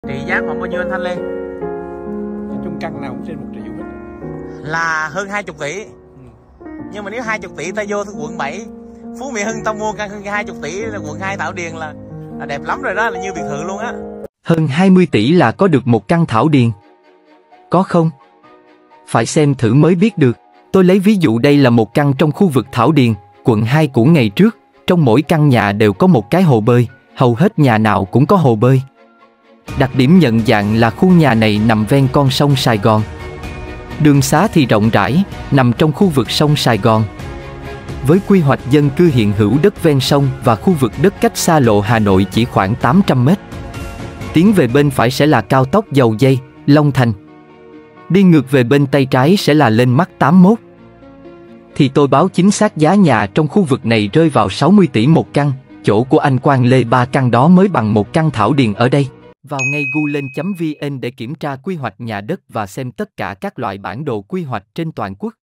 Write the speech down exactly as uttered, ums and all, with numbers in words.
Trị giá khoảng bao nhiêu anh Thanh Lê? Nói chung căn nào cũng trên một triệu hết. Là hơn hai chục tỷ. Ừ. Nhưng mà nếu hai chục tỷ ta vô quận bảy Phú Mỹ Hưng tao mua căn hơn hai chục tỷ là quận hai Thảo Điền là, là đẹp lắm rồi đó, là như biệt thự luôn á. Hơn hai mươi tỷ là có được một căn Thảo Điền. Có không? Phải xem thử mới biết được. Tôi lấy ví dụ đây là một căn trong khu vực Thảo Điền, quận hai của ngày trước. Trong mỗi căn nhà đều có một cái hồ bơi, hầu hết nhà nào cũng có hồ bơi. Đặc điểm nhận dạng là khu nhà này nằm ven con sông Sài Gòn. Đường xá thì rộng rãi, nằm trong khu vực sông Sài Gòn. Với quy hoạch dân cư hiện hữu đất ven sông và khu vực đất cách xa lộ Hà Nội chỉ khoảng tám trăm mét. Tiến về bên phải sẽ là cao tốc Dầu Giây, Long Thành. Đi ngược về bên tay trái sẽ là lên Mắc tám mốt. Thì tôi báo chính xác giá nhà trong khu vực này rơi vào sáu mươi tỷ một căn. Chỗ của anh Quang Lê ba căn đó mới bằng một căn Thảo Điền ở đây. Vào ngay google chấm vn để kiểm tra quy hoạch nhà đất và xem tất cả các loại bản đồ quy hoạch trên toàn quốc.